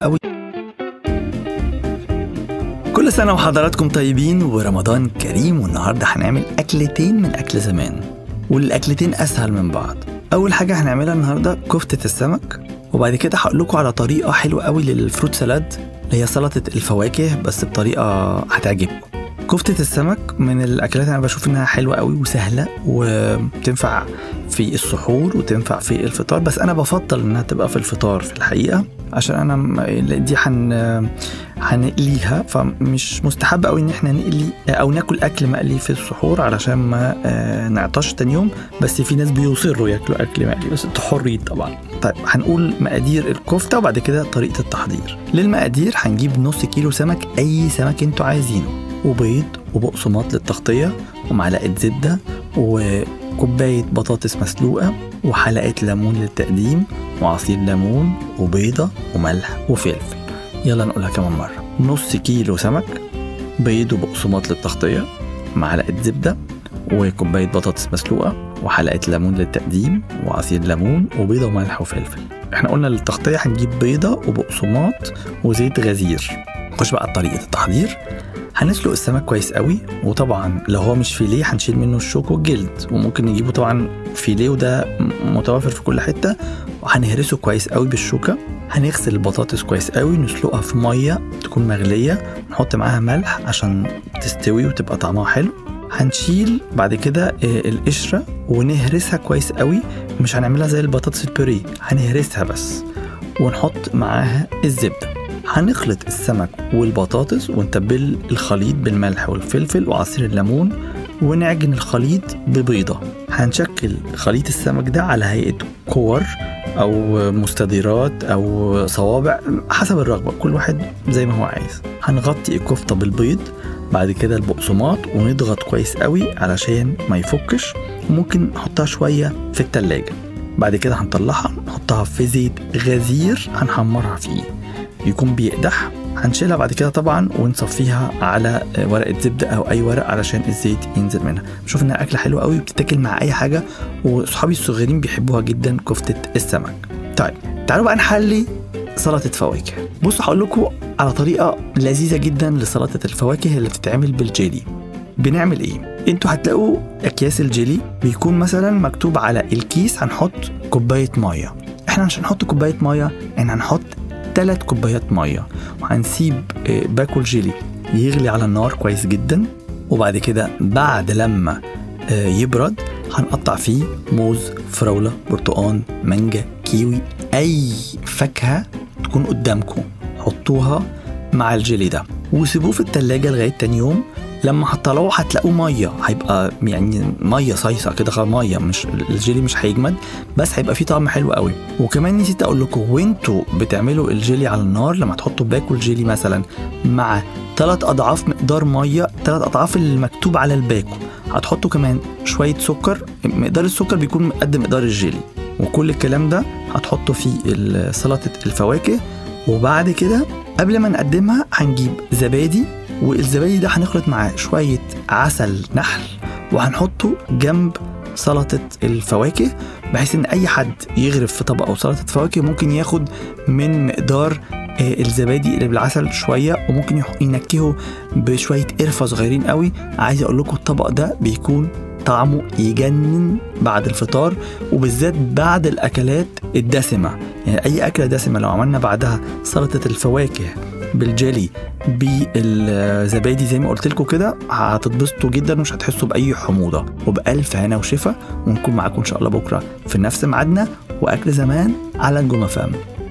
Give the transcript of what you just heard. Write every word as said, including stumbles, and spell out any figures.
قوي. كل سنة وحضراتكم طيبين ورمضان كريم. والنهاردة هنعمل أكلتين من أكل زمان، والأكلتين أسهل من بعض. أول حاجة هنعملها النهاردة كفتة السمك، وبعد كده هقول لكم على طريقة حلوة قوي للفروت سالاد اللي هي سلطة الفواكه بس بطريقة هتعجبكم. كفتة السمك من الأكلات أنا بشوف إنها حلوة قوي وسهلة وتنفع في السحور وتنفع في الفطار، بس أنا بفضل إنها تبقى في الفطار في الحقيقة، عشان أنا دي حن هنقليها، فمش مستحب قوي إن إحنا نقلي أو ناكل أكل مقلي في السحور علشان ما نعطش تاني يوم. بس في ناس بيصروا ياكلوا أكل مقلي، بس انتوا حرين طبعا. طيب هنقول مقادير الكفتة وبعد كده طريقة التحضير. للمقادير هنجيب نص كيلو سمك، أي سمك انتوا عايزينه، وبيض وبقسماط للتغطية ومعلقة زبدة وكوباية بطاطس مسلوقة وحلقة ليمون للتقديم وعصير ليمون وبيضة وملح وفلفل. يلا نقولها كمان مرة: نص كيلو سمك، بيض وبقسماط للتغطية، معلقة زبدة وكوباية بطاطس مسلوقة وحلقة ليمون للتقديم وعصير ليمون وبيضة وملح وفلفل. احنا قلنا للتغطية هنجيب بيضة وبقسماط وزيت غزير. نخش بقى على طريقة التحضير. هنسلق السمك كويس قوي، وطبعا لو هو مش فيليه هنشيل منه الشوك والجلد، وممكن نجيبه طبعا فيليه وده متوفر في كل حتة، وهنهرسه كويس قوي بالشوكة. هنغسل البطاطس كويس قوي، نسلقها في مية تكون مغلية، نحط معاها ملح عشان تستوي وتبقى طعمها حلو. هنشيل بعد كده القشرة ونهرسها كويس قوي، مش هنعملها زي البطاطس البوريه، هنهرسها بس، ونحط معاها الزبدة. هنخلط السمك والبطاطس ونتبل الخليط بالملح والفلفل وعصير الليمون، ونعجن الخليط ببيضة. هنشكل خليط السمك ده على هيئة كور أو مستديرات أو صوابع حسب الرغبة، كل واحد زي ما هو عايز. هنغطي الكفتة بالبيض، بعد كده البقسماط، ونضغط كويس قوي علشان ما يفكش، وممكن نحطها شوية في التلاجة. بعد كده هنطلعها نحطها في زيت غزير هنحمرها فيه يكون بيقدح. هنشيلها بعد كده طبعا ونصفيها على ورقة زبدة أو أي ورق علشان الزيت ينزل منها. بشوف إنها أكلة حلوة قوي بتتاكل مع أي حاجة، وصحابي الصغيرين بيحبوها جدا كفتة السمك. طيب تعالوا بقى نحلي سلطة فواكه. بصوا هقول لكم على طريقة لذيذة جدا لسلطة الفواكه اللي بتتعمل بالجيلي. بنعمل إيه؟ انتوا هتلاقوا أكياس الجيلي بيكون مثلا مكتوب على الكيس هنحط كوباية مية. احنا مش هنحط كوباية مية، احنا هنحط ثلاث كوبايات مية، وهنسيب باكل جيلي يغلي على النار كويس جدا. وبعد كده بعد لما يبرد هنقطع فيه موز، فراولة، برتقان، مانجا، كيوي، أي فاكهة تكون قدامكم حطوها مع الجيلي ده، وسيبوه في التلاجة لغاية تاني يوم. لما هتطلعوه هتلاقوه ميه، هيبقى يعني ميه صيصه كده، ميه، مش الجيلي مش هيجمد، بس هيبقى فيه طعم حلو قوي. وكمان نسيت اقول لكم، وانتوا بتعملوا الجيلي على النار لما تحطوا باكل جيلي مثلا مع ثلاث اضعاف مقدار ميه، ثلاث اضعاف اللي مكتوب على الباكو، هتحطوا كمان شويه سكر. مقدار السكر بيكون قد مقدار الجيلي، وكل الكلام ده هتحطوا في سلطه الفواكه. وبعد كده قبل ما نقدمها هنجيب زبادي، والزبادي ده هنخلط معاه شوية عسل نحل وهنحطه جنب سلطة الفواكه، بحيث ان اي حد يغرف في طبق او سلطة فواكه ممكن ياخد من مقدار الزبادي اللي بالعسل شوية، وممكن ينكهه بشوية قرفة صغيرين قوي. عايز اقول لكم الطبق ده بيكون طعمه يجنن بعد الفطار، وبالذات بعد الاكلات الدسمة. يعني اي اكلة دسمة لو عملنا بعدها سلطة الفواكه بالجيلي بالزبادي زي ما قلت لكم كده، هتتبسطوا جدا ومش هتحسوا باي حموضه. وبالف هنا وشفا، ونكون معاكم ان شاء الله بكره في نفس ميعادنا واكل زمان على نجوم فام.